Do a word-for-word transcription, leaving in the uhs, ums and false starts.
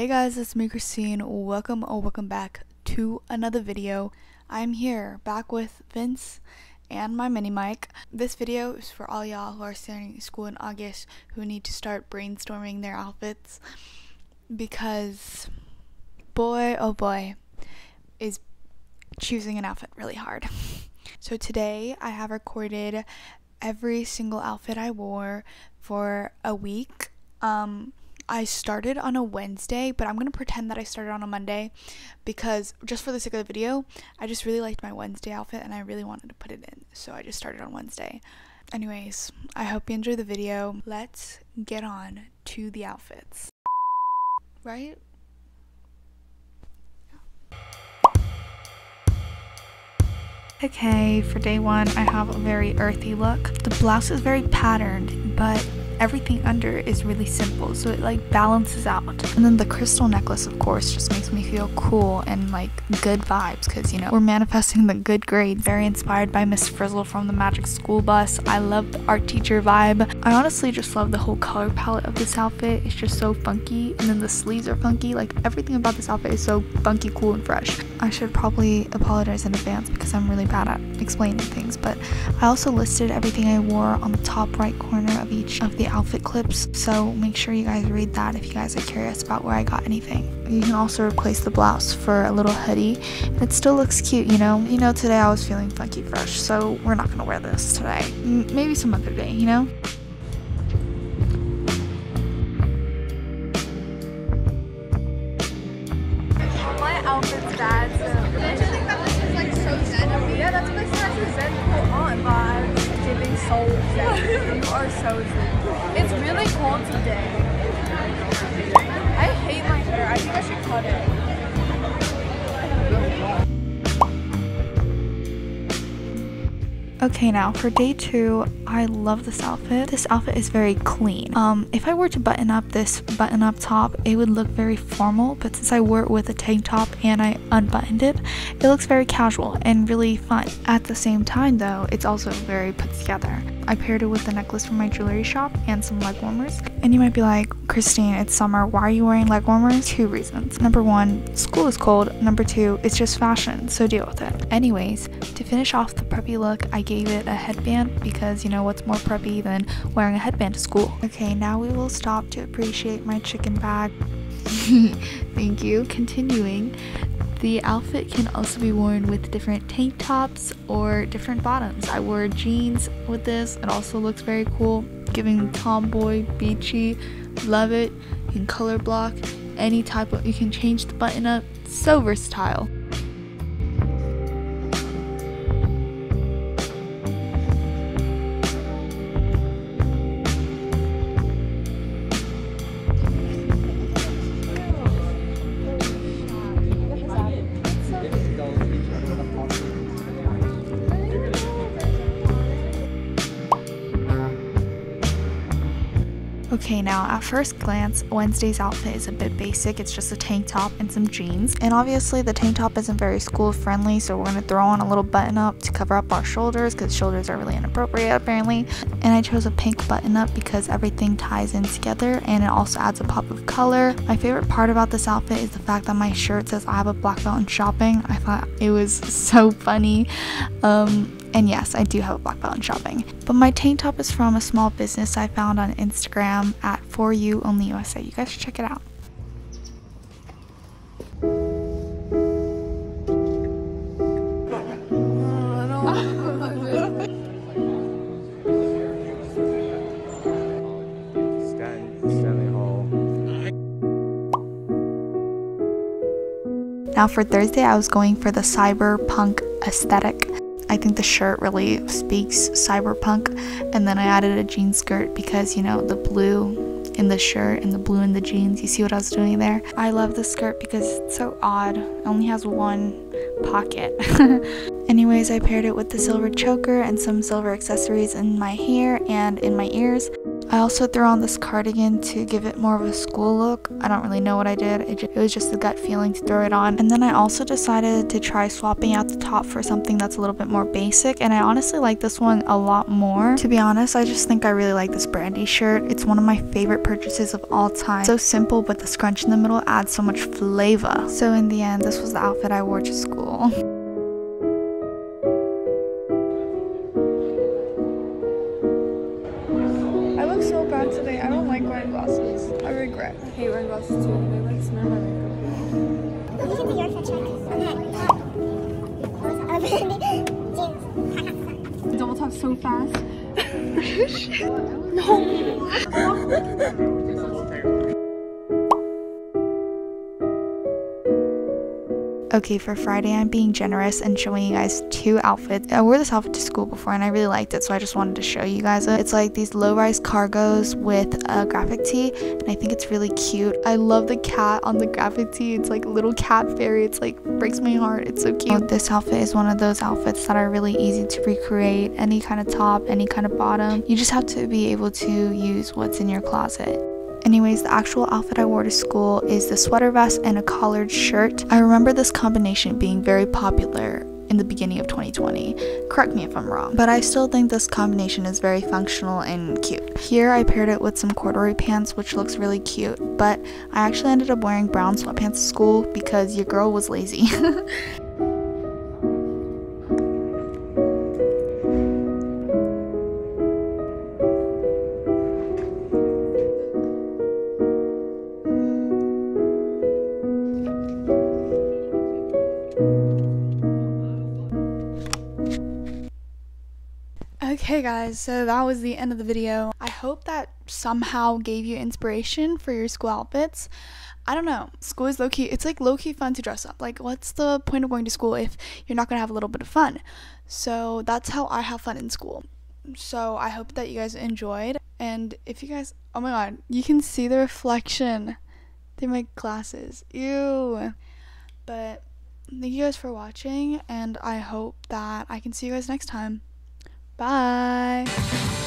Hey guys, it's me Christine. Welcome or welcome back to another video. I'm here back with Vince and my mini mic. This video is for all y'all who are starting school in August who need to start brainstorming their outfits, because boy oh boy is choosing an outfit really hard. So today I have recorded every single outfit I wore for a week. Um, I started on a Wednesday, but I'm going to pretend that I started on a Monday because just for the sake of the video, I just really liked my Wednesday outfit and I really wanted to put it in. So I just started on Wednesday. Anyways, I hope you enjoy the video. Let's get on to the outfits. Right? Okay, for day one, I have a very earthy look. The blouse is very patterned, but everything under is really simple, so it like balances out. And then the crystal necklace, of course, just makes me feel cool and like good vibes, because you know we're manifesting the good grades. Very inspired by Miss Frizzle from the Magic School Bus. I love the art teacher vibe. I honestly just love the whole color palette of this outfit. It's just so funky, and then the sleeves are funky. Like everything about this outfit is so funky, cool, and fresh. I should probably apologize in advance because I'm really bad at explaining things, but I also listed everything I wore on the top right corner of each of the outfit clips, so make sure you guys read that if you guys are curious about where I got anything. You can also replace the blouse for a little hoodie and it still looks cute, you know. You know, today I was feeling funky fresh, so we're not gonna wear this today. M- maybe some other day, you know. My outfit's bad, so don't you think that this is like so zen of me? Yeah, that's what I said. That's a zen cool on vibes. Giving so zen. You are so zen. It's really cold today. I hate my hair. I think I should cut it. Okay, now for day two, I love this outfit. This outfit is very clean. Um, if I were to button up this button up top, it would look very formal, but since I wore it with a tank top and I unbuttoned it, it looks very casual and really fun. At the same time though, it's also very put together. I paired it with a necklace from my jewelry shop and some leg warmers. And you might be like, Christine, it's summer, why are you wearing leg warmers? Two reasons. Number one, school is cold. Number two, it's just fashion, so deal with it. Anyways, to finish off the preppy look, I gave it a headband because you know what's more preppy than wearing a headband to school. Okay, now we will stop to appreciate my chicken bag. Thank you. Continuing, the outfit can also be worn with different tank tops or different bottoms. I wore jeans with this. It also looks very cool, giving tomboy, beachy. Love it. You can color block any type of, you can change the button up. So versatile. Okay, now at first glance, Wednesday's outfit is a bit basic. It's just a tank top and some jeans. And obviously the tank top isn't very school friendly, so we're going to throw on a little button up to cover up our shoulders because shoulders are really inappropriate apparently. And I chose a pink button up because everything ties in together and it also adds a pop of color. My favorite part about this outfit is the fact that my shirt says I have a black belt in shopping. I thought it was so funny. Um, And yes, I do have a black belt in shopping. But my tank top is from a small business I found on Instagram at For You Only U S A. You guys should check it out. Now for Thursday, I was going for the cyberpunk aesthetic. I think the shirt really speaks cyberpunk, and then I added a jean skirt because, you know, the blue in the shirt and the blue in the jeans. You see what I was doing there? I love the skirt because it's so odd. It only has one pocket. Anyways, I paired it with the silver choker and some silver accessories in my hair and in my ears. I also threw on this cardigan to give it more of a school look. I don't really know what I did. It, just, it was just a gut feeling to throw it on. And then I also decided to try swapping out the top for something that's a little bit more basic. And I honestly like this one a lot more. To be honest, I just think I really like this Brandy shirt. It's one of my favorite purchases of all time. So simple, but the scrunch in the middle adds so much flavor. So in the end, this was the outfit I wore to school. I look so bad today. I don't like wearing glasses. I regret. I hate wearing glasses too. They like smear my makeup. You can do your fit check. Okay. Double tap so fast. No. Okay, for Friday, I'm being generous and showing you guys two outfits. I wore this outfit to school before and I really liked it, so I just wanted to show you guys it. It's like these low-rise cargos with a graphic tee, and I think it's really cute. I love the cat on the graphic tee. It's like a little cat fairy. It's like breaks my heart. It's so cute. This outfit is one of those outfits that are really easy to recreate. Any kind of top, any kind of bottom. You just have to be able to use what's in your closet. Anyways, the actual outfit I wore to school is the sweater vest and a collared shirt. I remember this combination being very popular in the beginning of twenty twenty. Correct me if I'm wrong, but I still think this combination is very functional and cute. Here I paired it with some corduroy pants, which looks really cute, but I actually ended up wearing brown sweatpants to school because your girl was lazy. Okay guys, so that was the end of the video. I hope that somehow gave you inspiration for your school outfits. I don't know, school is low-key, it's like low-key fun to dress up. Like, what's the point of going to school if you're not gonna have a little bit of fun? So that's how I have fun in school. So I hope that you guys enjoyed, and if you guys, oh my god, you can see the reflection through my glasses, ew. But thank you guys for watching, and I hope that I can see you guys next time. Bye.